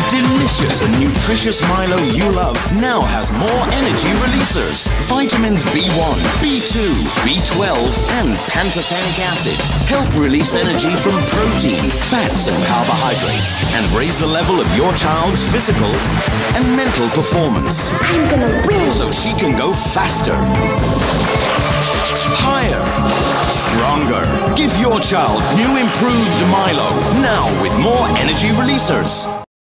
Delicious and nutritious Milo you love now has more energy releasers. Vitamins B1, B2, B12 and pantothenic acid help release energy from protein, fats and carbohydrates and raise the level of your child's physical and mental performance. I'm gonna win! So she can go faster, higher, stronger. Give your child new improved Milo now with more energy releasers.